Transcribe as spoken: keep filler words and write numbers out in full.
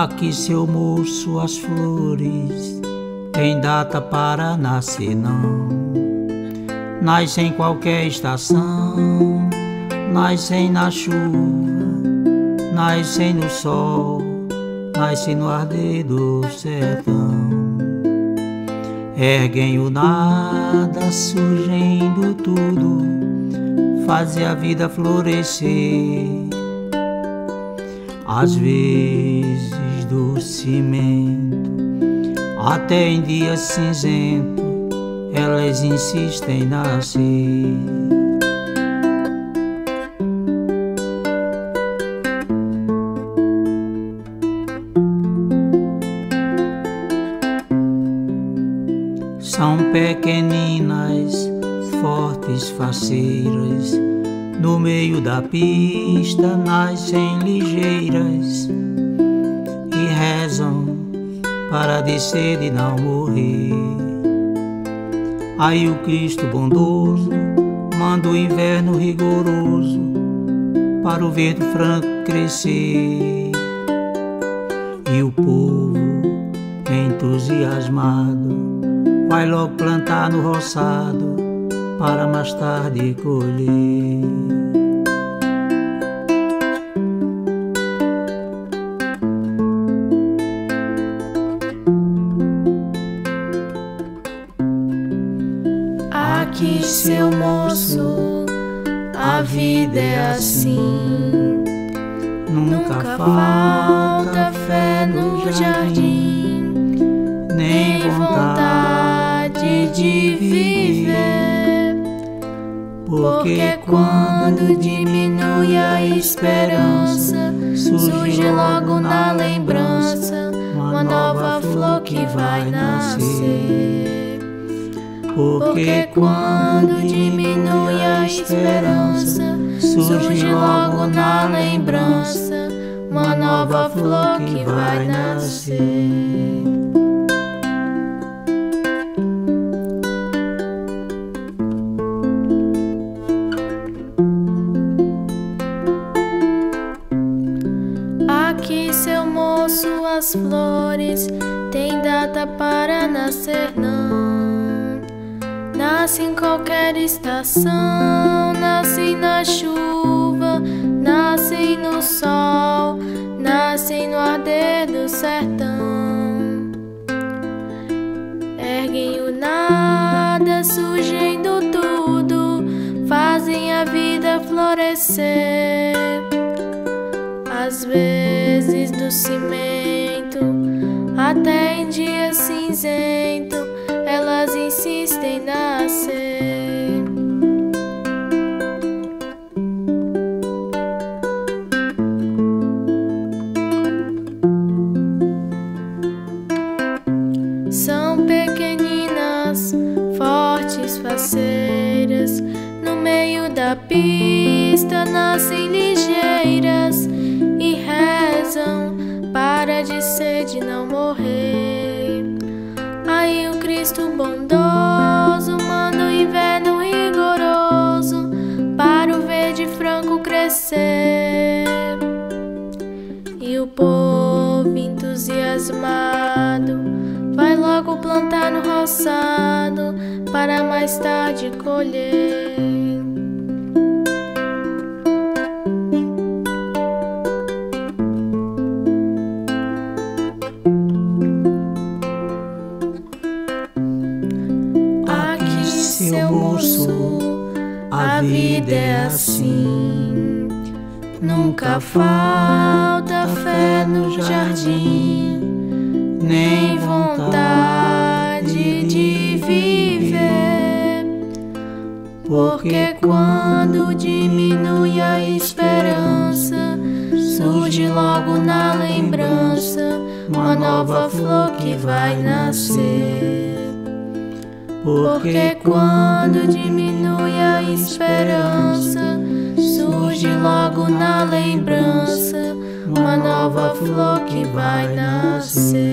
Aqui, seu moço, as flores tem data para nascer, não. Nasce em qualquer estação, nascem na chuva, nascem no sol, nascem no arder do sertão. Erguem o nada, surgindo tudo, fazem a vida florescer. Às vezes do cimento, até em dia cinzento, elas insistem em nascer. São pequeninas, fortes, faceiras, no meio da pista nascem ligeiras e rezam para de sede não morrer. Aí o Cristo bondoso manda o inverno rigoroso para o verde franco crescer. E o povo entusiasmado vai logo plantar no roçado para mais tarde colher. Aqui, seu moço, a vida é assim. Nunca falta fé no jardim, nem vontade de viver. Porque quando diminui a esperança, surge logo na lembrança uma nova flor que vai nascer. Porque quando diminui a esperança, surge logo na lembrança uma nova flor que vai nascer. Aqui, seu moço, as flores têm data para nascer, não. Nasce em qualquer estação, nasce na chuva, nasce no sol, nasce no arder do sertão. Erguem o nada, surgindo tudo, fazem a vida florescer. Às vezes do cimento, até em dia cinzento, elas insistem em nascer. São pequeninas, fortes, faceiras, no meio da pista nascem ligeiras e rezam para de sede não morrer. Aí o Cristo bondoso manda o inverno rigoroso para o verde franco crescer. E o povo entusiasmado vai logo plantar no roçado para mais tarde colher. Seu moço, a vida é assim. Nunca falta fé no jardim, nem vontade de viver. Porque quando diminui a esperança, surge logo na lembrança uma nova flor que vai nascer. Porque quando diminui a esperança, surge logo na lembrança uma nova flor que vai nascer.